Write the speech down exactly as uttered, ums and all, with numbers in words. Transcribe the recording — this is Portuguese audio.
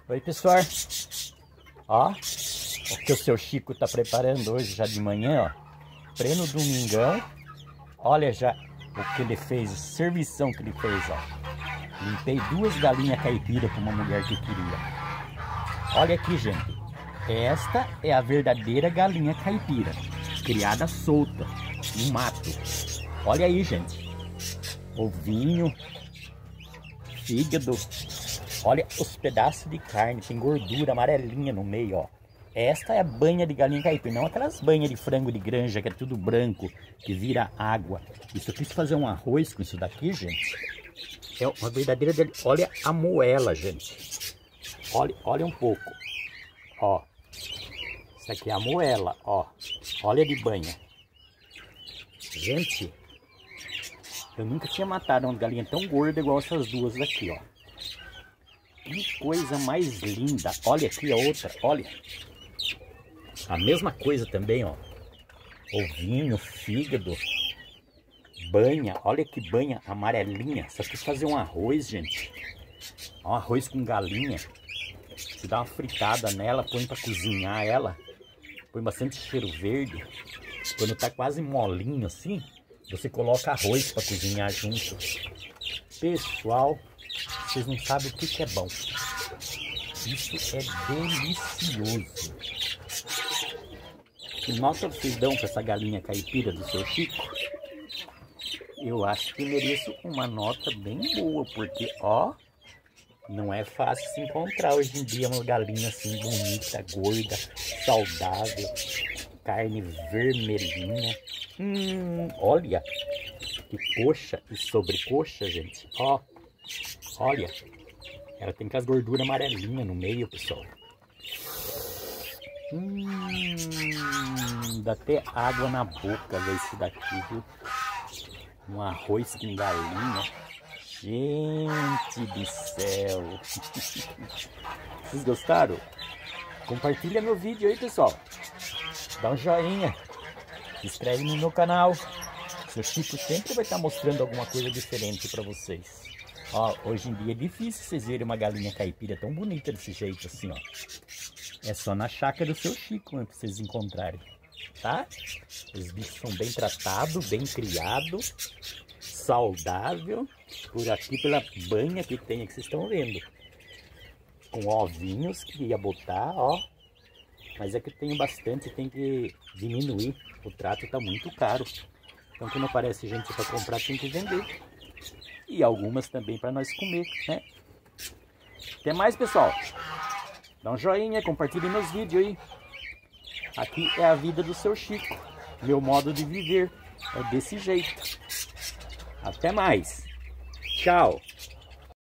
Oi, pessoal. Ó, o que o seu Chico tá preparando hoje já de manhã, ó. Pleno domingão. Olha já o que ele fez, a servição que ele fez, ó. Limpei duas galinhas caipiras para uma mulher que queria. Olha aqui, gente. Esta é a verdadeira galinha caipira, criada solta, no mato. Olha aí, gente. Ovinho, fígado. Olha os pedaços de carne, tem gordura amarelinha no meio, ó. Esta é a banha de galinha caipira, não aquelas banhas de frango de granja que é tudo branco, que vira água. Isso eu quis fazer um arroz com isso daqui, gente. É uma verdadeira delícia. Olha a moela, gente. Olha, olha um pouco. Ó. Isso aqui é a moela, ó. Olha de banha. Gente, eu nunca tinha matado uma galinha tão gorda igual essas duas daqui, ó. Que coisa mais linda. Olha aqui a outra, olha. A mesma coisa também, ó. Ovinho, fígado, banha. Olha que banha amarelinha. Só quis fazer um arroz, gente. Um arroz com galinha. Você dá uma fritada nela, põe pra cozinhar ela. Põe bastante cheiro verde. Quando tá quase molinho assim, você coloca arroz pra cozinhar junto. Pessoal, vocês não sabem o que que é bom. Isso é delicioso. Que nota vocês dão para essa galinha caipira do seu Chico? Eu acho que mereço uma nota bem boa, porque ó, não é fácil se encontrar hoje em dia uma galinha assim bonita, gorda, saudável, carne vermelhinha. Hum, olha que coxa e sobrecoxa, gente. Ó, olha, ela tem aquelas gorduras amarelinhas no meio, pessoal. Hum, dá até água na boca ver isso daqui, viu? Um arroz com galinha. Gente do céu! Vocês gostaram? Compartilha meu vídeo aí, pessoal. Dá um joinha. Se inscreve no meu canal. Seu Chico sempre vai estar mostrando alguma coisa diferente para vocês. Ó, hoje em dia é difícil vocês verem uma galinha caipira tão bonita desse jeito assim, ó. É só na chácara do seu Chico, né, pra vocês encontrarem, tá? Os bichos são bem tratados, bem criados, saudável. Por aqui pela banha que tem, que vocês estão vendo. Com ovinhos que ia botar, ó. Mas é que tem bastante, tem que diminuir. O trato tá muito caro. Então quando aparece gente para comprar, tem que vender. E algumas também para nós comer, né? Até mais, pessoal. Dá um joinha, compartilhe meus vídeos aí. Aqui é a vida do seu Chico. Meu modo de viver é desse jeito. Até mais. Tchau.